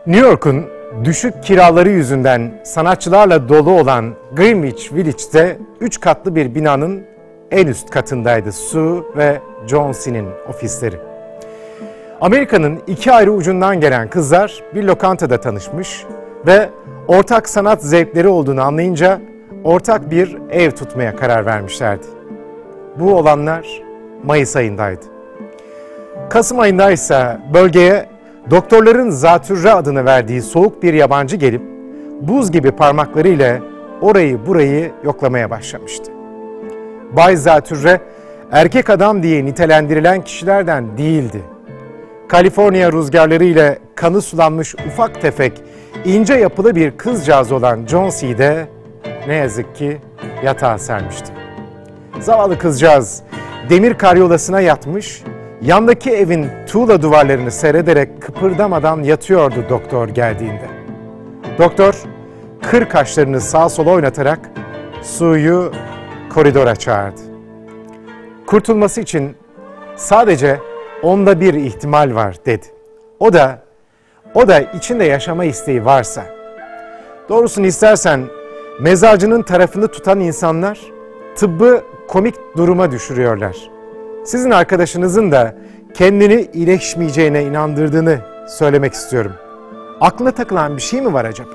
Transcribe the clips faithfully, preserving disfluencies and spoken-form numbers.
New York'un düşük kiraları yüzünden sanatçılarla dolu olan Greenwich Village'de üç katlı bir binanın en üst katındaydı Sue ve John C'nin ofisleri. Amerika'nın iki ayrı ucundan gelen kızlar bir lokantada tanışmış ve ortak sanat zevkleri olduğunu anlayınca ortak bir ev tutmaya karar vermişlerdi. Bu olanlar Mayıs ayındaydı. Kasım ayında ise bölgeye doktorların zatürre adını verdiği soğuk bir yabancı gelip buz gibi parmaklarıyla orayı burayı yoklamaya başlamıştı. Bay Zatürre erkek adam diye nitelendirilen kişilerden değildi. Kaliforniya rüzgarları ile kanı sulanmış ufak tefek ince yapılı bir kızcağız olan John C. de ne yazık ki yatağa sermişti. Zavallı kızcağız demir karyolasına yatmış, yandaki evin tuğla duvarlarını seyrederek kıpırdamadan yatıyordu doktor geldiğinde. Doktor kır kaşlarını sağa sola oynatarak Sue'yu koridora çağırdı. Kurtulması için sadece onda bir ihtimal var dedi. O da, o da içinde yaşama isteği varsa. Doğrusunu istersen mezarcının tarafını tutan insanlar tıbbı komik duruma düşürüyorlar. Sizin arkadaşınızın da kendini iyileşmeyeceğine inandırdığını söylemek istiyorum. Aklına takılan bir şey mi var acaba?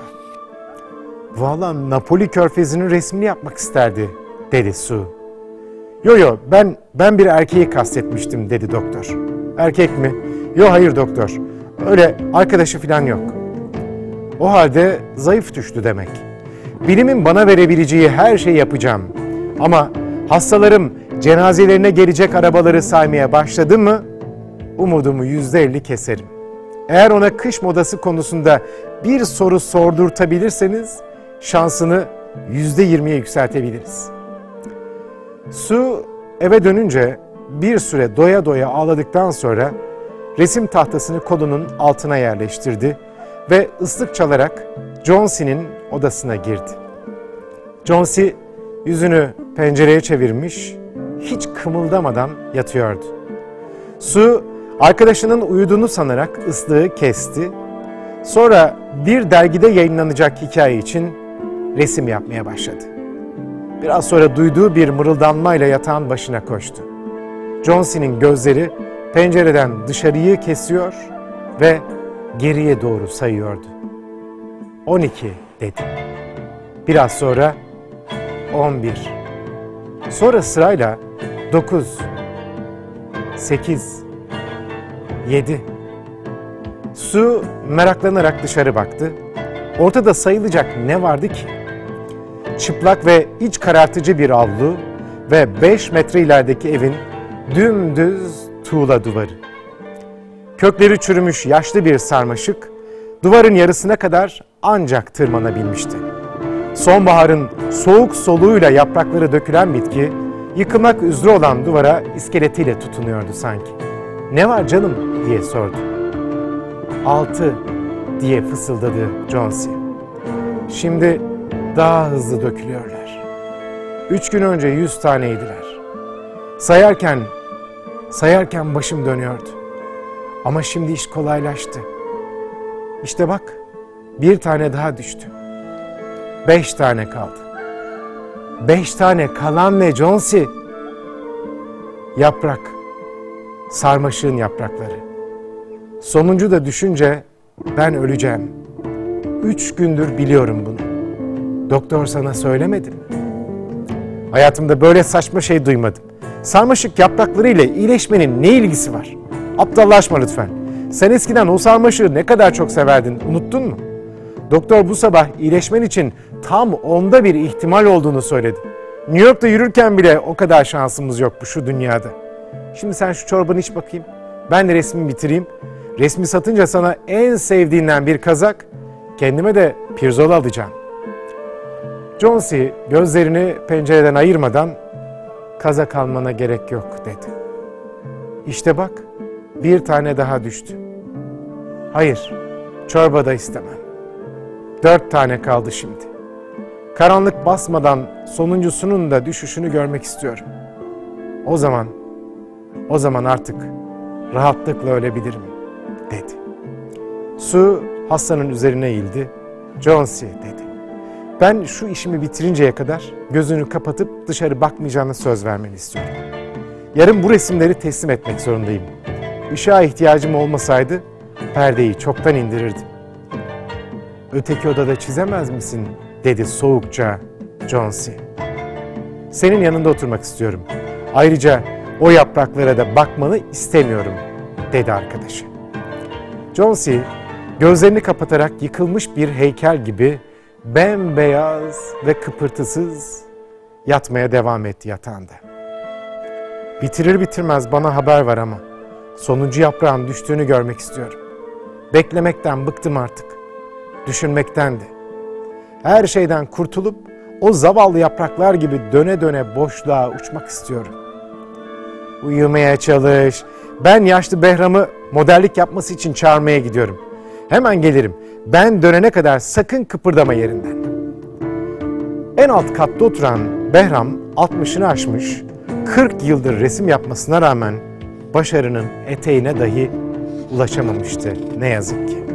Vallahi Napoli Körfezi'nin resmini yapmak isterdi, dedi Sue. Yo yo ben ben bir erkeği kastetmiştim, dedi doktor. Erkek mi? Yo hayır doktor. Öyle arkadaşı falan yok. O halde zayıf düştü demek. Bilimin bana verebileceği her şeyi yapacağım. Ama hastalarım cenazelerine gelecek arabaları saymaya başladı mı umudumu yüzde elli keserim. Eğer ona kış modası konusunda bir soru sordurtabilirseniz şansını yüzde yirmiye yükseltebiliriz. Sue eve dönünce bir süre doya doya ağladıktan sonra resim tahtasını kolunun altına yerleştirdi ve ıslık çalarak John C'nin odasına girdi. John C yüzünü pencereye çevirmiş, hiç kımıldamadan yatıyordu. Sue arkadaşının uyuduğunu sanarak ıslığı kesti. Sonra bir dergide yayınlanacak hikaye için resim yapmaya başladı. Biraz sonra duyduğu bir mırıldanmayla yatağın başına koştu. John C'nin gözleri pencereden dışarıyı kesiyor ve geriye doğru sayıyordu. on iki dedi. Biraz sonra on bir. Sonra sırayla dokuz, sekiz, yedi. Sue meraklanarak dışarı baktı. Ortada sayılacak ne vardı ki? Çıplak ve iç karartıcı bir avlu ve beş metre ilerideki evin dümdüz tuğla duvarı. Kökleri çürümüş yaşlı bir sarmaşık, duvarın yarısına kadar ancak tırmanabilmişti. Sonbaharın soğuk soluğuyla yaprakları dökülen bitki, yıkılmak üzere olan duvara iskeletiyle tutunuyordu sanki. "Ne var canım?" diye sordu. "Altı," diye fısıldadı John C. "Şimdi daha hızlı dökülüyorlar. Üç gün önce yüz taneydiler. Sayarken, sayarken başım dönüyordu. Ama şimdi iş kolaylaştı. İşte bak, bir tane daha düştü. Beş tane kaldı. Beş tane kalan ne John C? Yaprak, sarmaşığın yaprakları. Sonuncu da düşünce ben öleceğim. Üç gündür biliyorum bunu. Doktor sana söylemedi mi? Hayatımda böyle saçma şey duymadım. Sarmaşık yaprakları ile iyileşmenin ne ilgisi var? Aptallaşma lütfen. Sen eskiden o sarmaşığı ne kadar çok severdin, unuttun mu? Doktor bu sabah iyileşmen için tam onda bir ihtimal olduğunu söyledi. New York'ta yürürken bile o kadar şansımız yok bu şu dünyada. Şimdi sen şu çorbanı iç bakayım. Ben de resmimi bitireyim. Resmi satınca sana en sevdiğinden bir kazak, kendime de pirzola alacağım. John C. gözlerini pencereden ayırmadan kazak almana gerek yok dedi. İşte bak, bir tane daha düştü. Hayır, çorba da istemem. Dört tane kaldı şimdi. Karanlık basmadan sonuncusunun da düşüşünü görmek istiyorum. O zaman, o zaman artık rahatlıkla ölebilirim dedi. Sue hastanın üzerine eğildi. "Jonesy," dedi. "Ben şu işimi bitirinceye kadar gözünü kapatıp dışarı bakmayacağına söz vermeni istiyorum. Yarın bu resimleri teslim etmek zorundayım. Işığa ihtiyacım olmasaydı perdeyi çoktan indirirdim." "Öteki odada çizemez misin?" dedi soğukça Jonesy. "Senin yanında oturmak istiyorum. Ayrıca o yapraklara da bakmanı istemiyorum," dedi arkadaşı. Jonesy gözlerini kapatarak yıkılmış bir heykel gibi bembeyaz ve kıpırtısız yatmaya devam etti yatağında. "Bitirir bitirmez bana haber ver ama sonuncu yaprağın düştüğünü görmek istiyorum. Beklemekten bıktım artık. Düşünmekten de. Her şeyden kurtulup o zavallı yapraklar gibi döne döne boşluğa uçmak istiyorum. Uyumaya çalış. Ben yaşlı Behram'ı modellik yapması için çağırmaya gidiyorum. Hemen gelirim. Ben dönene kadar sakın kıpırdama yerinden." En alt katta oturan Behram altmışını aşmış, kırk yıldır resim yapmasına rağmen başarının eteğine dahi ulaşamamıştı ne yazık ki.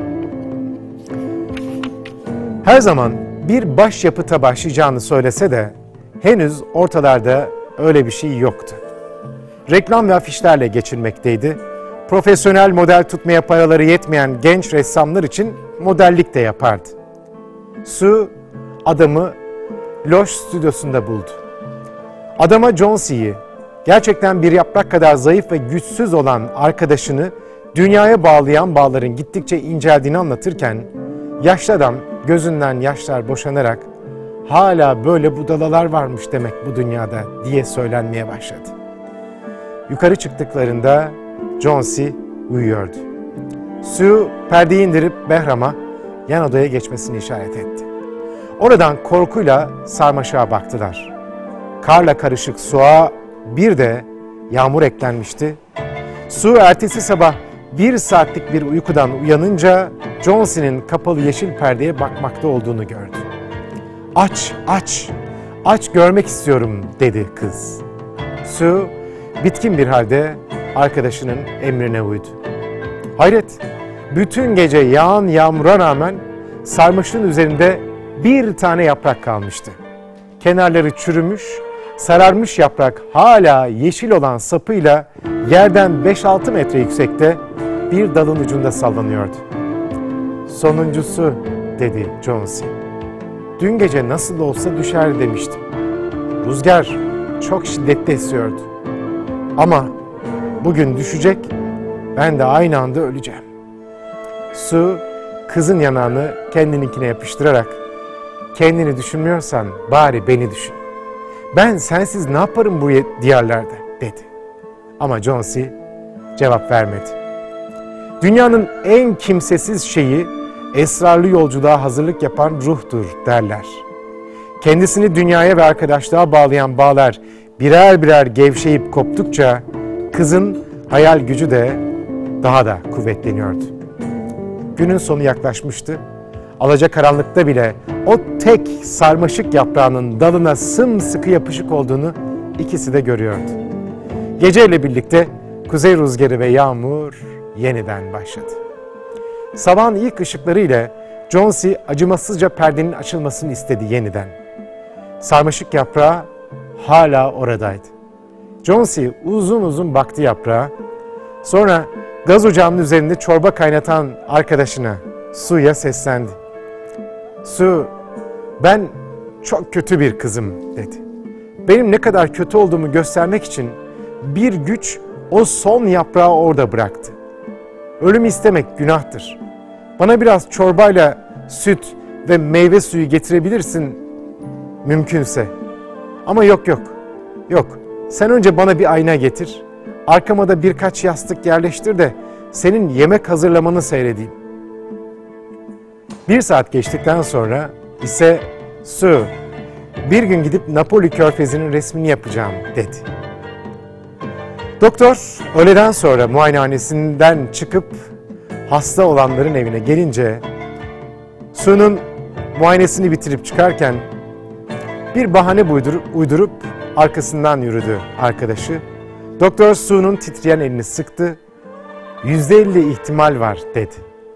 Her zaman bir başyapıta başlayacağını söylese de henüz ortalarda öyle bir şey yoktu. Reklam ve afişlerle geçinmekteydi. Profesyonel model tutmaya paraları yetmeyen genç ressamlar için modellik de yapardı. Sue adamı loş stüdyosunda buldu. Adama Jonesy'yi, gerçekten bir yaprak kadar zayıf ve güçsüz olan arkadaşını dünyaya bağlayan bağların gittikçe inceldiğini anlatırken, yaşlı adam gözünden yaşlar boşanarak "Hala böyle budalalar varmış demek bu dünyada," diye söylenmeye başladı. Yukarı çıktıklarında Jonesy uyuyordu. Sue perdeyi indirip Behram'a yan odaya geçmesini işaret etti. Oradan korkuyla sarmaşığa baktılar. Karla karışık suya bir de yağmur eklenmişti. Sue ertesi sabah bir saatlik bir uykudan uyanınca Jonesy'nin kapalı yeşil perdeye bakmakta olduğunu gördü. "Aç, aç, aç görmek istiyorum," dedi kız. Sue bitkin bir halde arkadaşının emrine uydu. Hayret, bütün gece yağan yağmura rağmen sarmaşığın üzerinde bir tane yaprak kalmıştı. Kenarları çürümüş, sararmış yaprak hala yeşil olan sapıyla yerden beş altı metre yüksekte bir dalın ucunda sallanıyordu. "Sonuncusu," dedi Jonesy. "Dün gece nasıl olsa düşer demiştim. Rüzgar çok şiddetli esiyordu. Ama bugün düşecek, ben de aynı anda öleceğim." Sue kızın yanağını kendininkine yapıştırarak "Kendini düşünmüyorsan bari beni düşün. Ben sensiz ne yaparım bu diyarlarda," dedi. Ama Jonesy cevap vermedi. Dünyanın en kimsesiz şeyi esrarlı yolculuğa hazırlık yapan ruhtur derler. Kendisini dünyaya ve arkadaşlığa bağlayan bağlar birer birer gevşeyip koptukça kızın hayal gücü de daha da kuvvetleniyordu. Günün sonu yaklaşmıştı. Alacakaranlıkta bile o tek sarmaşık yaprağının dalına sımsıkı yapışık olduğunu ikisi de görüyordu. Geceyle birlikte kuzey rüzgarı ve yağmur yeniden başladı. Sabahın ilk ışıklarıyla Jonesy acımasızca perdenin açılmasını istedi yeniden. Sarmaşık yaprağı hala oradaydı. Jonesy uzun uzun baktı yaprağa. Sonra gaz ocağının üzerinde çorba kaynatan arkadaşına, Sue'ya seslendi. "Sue, ben çok kötü bir kızım," dedi. "Benim ne kadar kötü olduğumu göstermek için bir güç o son yaprağı orada bıraktı. Ölüm istemek günahtır. Bana biraz çorbayla süt ve meyve suyu getirebilirsin mümkünse. Ama yok yok, yok. Sen önce bana bir ayna getir. Arkama da birkaç yastık yerleştir de senin yemek hazırlamanı seyredeyim." Bir saat geçtikten sonra ise "Sue, bir gün gidip Napoli Körfezi'nin resmini yapacağım," dedi. Doktor öğleden sonra muayenehanesinden çıkıp hasta olanların evine gelince Sue'nun muayenesini bitirip çıkarken bir bahane uydurup, uydurup arkasından yürüdü arkadaşı. Doktor Sue'nun titreyen elini sıktı. "Yüzde elli ihtimal var," dedi.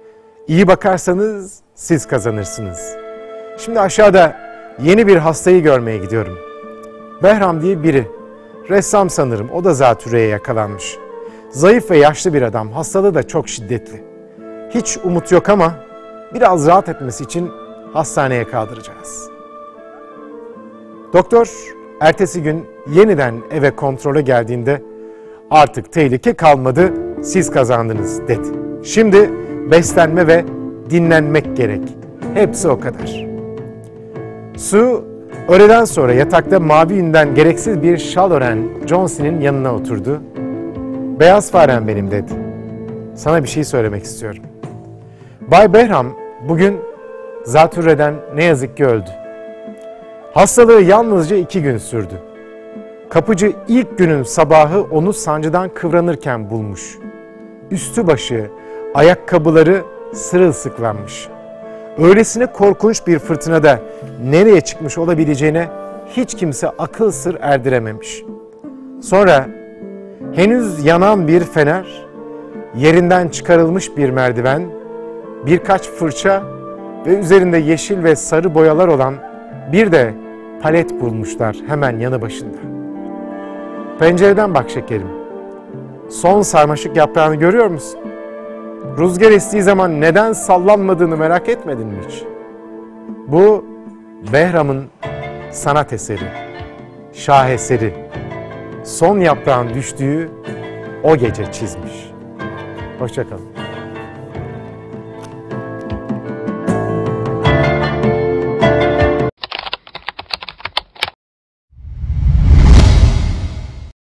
İyi bakarsanız siz kazanırsınız. Şimdi aşağıda yeni bir hastayı görmeye gidiyorum. Behram diye biri. Ressam sanırım. O da zatürreye yakalanmış. Zayıf ve yaşlı bir adam. Hastalığı da çok şiddetli. Hiç umut yok ama biraz rahat etmesi için hastaneye kaldıracağız. Doktor ertesi gün yeniden eve kontrole geldiğinde artık tehlike kalmadı, siz kazandınız dedi. Şimdi beslenme ve dinlenmek gerek. Hepsi o kadar. Sue öğleden sonra yatakta mavi yünden gereksiz bir şal ören John C'nin yanına oturdu. Beyaz farem benim dedi. Sana bir şey söylemek istiyorum. Bay Behram bugün zatürreden ne yazık ki öldü. Hastalığı yalnızca iki gün sürdü. Kapıcı ilk günün sabahı onu sancıdan kıvranırken bulmuş. Üstü başı, ayakkabıları sırılsıklanmış. Öylesine korkunç bir fırtınada nereye çıkmış olabileceğine hiç kimse akıl sır erdirememiş. Sonra henüz yanan bir fener, yerinden çıkarılmış bir merdiven, birkaç fırça ve üzerinde yeşil ve sarı boyalar olan bir de palet bulmuşlar hemen yanı başında. Pencereden bak şekerim. Son sarmaşık yaprağını görüyor musun? Rüzgar estiği zaman neden sallanmadığını merak etmedin mi hiç? Bu Behram'ın sanat eseri, şaheseri. Son yaprağın düştüğü o gece çizmiş. Hoşça kalın.